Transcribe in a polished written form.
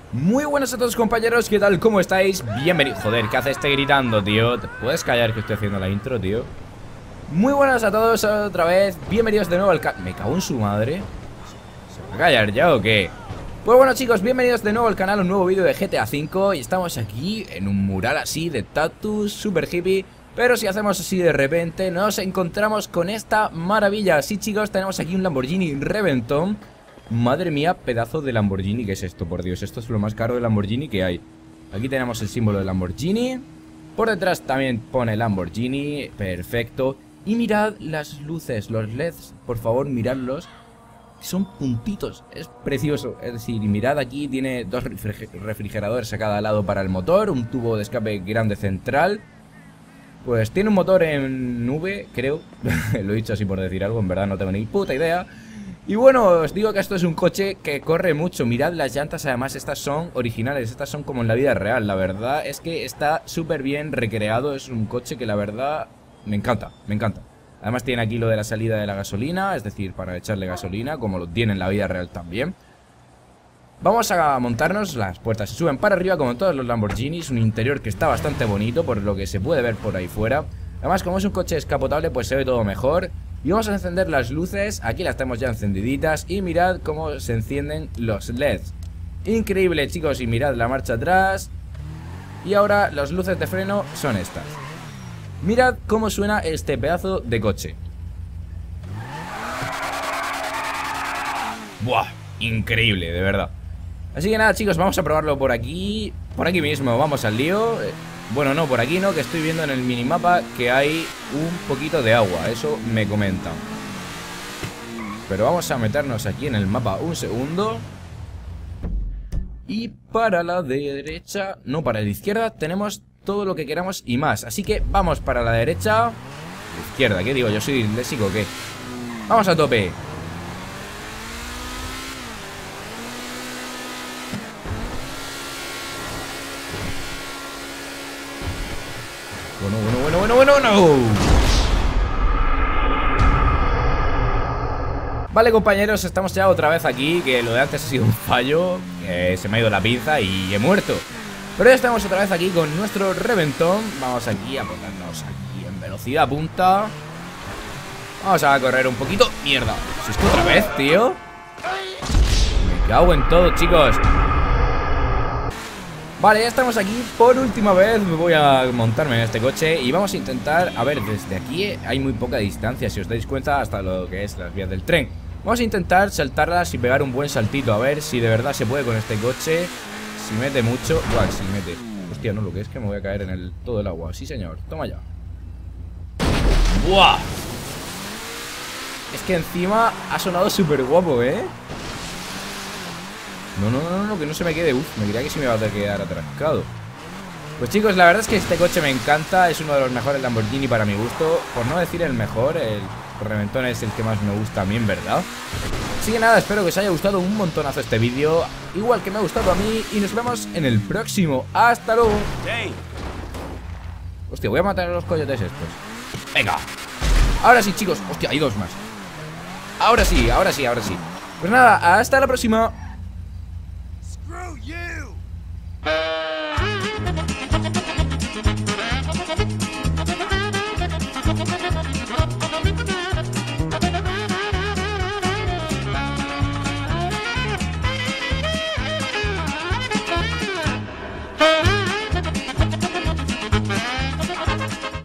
Muy buenas a todos, compañeros, ¿qué tal? ¿Cómo estáis? Bienvenidos. Joder, ¿qué haces gritando, tío? ¿Te puedes callar que estoy haciendo la intro, tío? Muy buenas a todos otra vez. Bienvenidos de nuevo al canal. ¿Me cago en su madre? ¿Se va a callar ya o qué? Pues bueno, chicos, bienvenidos de nuevo al canal, un nuevo vídeo de GTA V. Y estamos aquí en un mural así de Tatus, super hippie. Pero si hacemos así de repente, nos encontramos con esta maravilla. Sí, chicos, tenemos aquí un Lamborghini Reventón. Madre mía, pedazo de Lamborghini. ¿Qué es esto? Por Dios, esto es lo más caro de Lamborghini que hay. Aquí tenemos el símbolo de Lamborghini. Por detrás también pone Lamborghini. Perfecto. Y mirad las luces, los LEDs. Por favor, miradlos. Son puntitos, es precioso. Es decir, mirad, aquí tiene dos refrigeradores a cada lado para el motor. Un tubo de escape grande central. Pues tiene un motor en V, creo. Lo he dicho así por decir algo, en verdad no tengo ni puta idea. Y bueno, os digo que esto es un coche que corre mucho. Mirad las llantas, además estas son originales. Estas son como en la vida real. La verdad es que está súper bien recreado. Es un coche que la verdad me encanta, me encanta. Además tiene aquí lo de la salida de la gasolina, es decir, para echarle gasolina, como lo tiene en la vida real también. Vamos a montarnos, las puertas se suben para arriba como en todos los Lamborghinis. Un interior que está bastante bonito por lo que se puede ver por ahí fuera. Además, como es un coche descapotable, pues se ve todo mejor. Y vamos a encender las luces, aquí las tenemos ya encendiditas. Y mirad cómo se encienden los LEDs. Increíble, chicos, y mirad la marcha atrás. Y ahora las luces de freno son estas. Mirad cómo suena este pedazo de coche. ¡Buah! Increíble, de verdad. Así que nada, chicos, vamos a probarlo por aquí. Por aquí mismo, vamos al lío. Bueno, no, por aquí no, que estoy viendo en el minimapa que hay un poquito de agua. Eso me comentan. Pero vamos a meternos aquí en el mapa un segundo. Y para la derecha, no, para la izquierda tenemos todo lo que queramos y más. Así que vamos para la derecha. Izquierda, ¿qué digo? ¿Yo soy disléxico o qué? Vamos a tope. Bueno. Vale, compañeros, estamos ya otra vez aquí. Que lo de antes ha sido un fallo. Se me ha ido la pinza y he muerto. Pero ya estamos otra vez aquí con nuestro Reventón. Vamos aquí a ponernos aquí en velocidad punta. Vamos a correr un poquito. Mierda, ¿es esto otra vez, tío? Me cago en todo, chicos. Vale, ya estamos aquí por última vez. Me voy a montarme en este coche y vamos a intentar, a ver, desde aquí hay muy poca distancia, si os dais cuenta, hasta lo que es las vías del tren. Vamos a intentar saltarlas y pegar un buen saltito, a ver si de verdad se puede con este coche. Si mete mucho, igual, si mete. Hostia, no, lo que es que me voy a caer en todo el agua. Sí, señor, toma ya. ¡Buah! Es que encima ha sonado súper guapo, ¿eh? No, que no se me quede. Uf, me diría que sí me va a quedar atascado. Pues chicos, la verdad es que este coche me encanta. Es uno de los mejores Lamborghini para mi gusto. Por no decir el mejor, el Reventón es el que más me gusta a mí, en verdad. Así que nada, espero que os haya gustado un montonazo este vídeo, igual que me ha gustado a mí. Y nos vemos en el próximo. ¡Hasta luego! Hostia, voy a matar a los coyotes estos. Venga. Ahora sí, chicos. Hostia, hay dos más. Ahora sí. Pues nada, hasta la próxima. Screw you!